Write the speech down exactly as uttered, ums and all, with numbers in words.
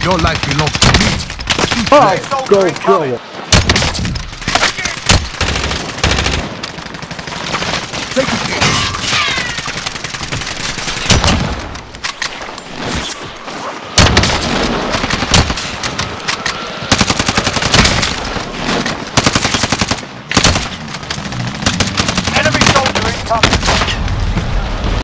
Your life belongs to me. Oh, go kill it.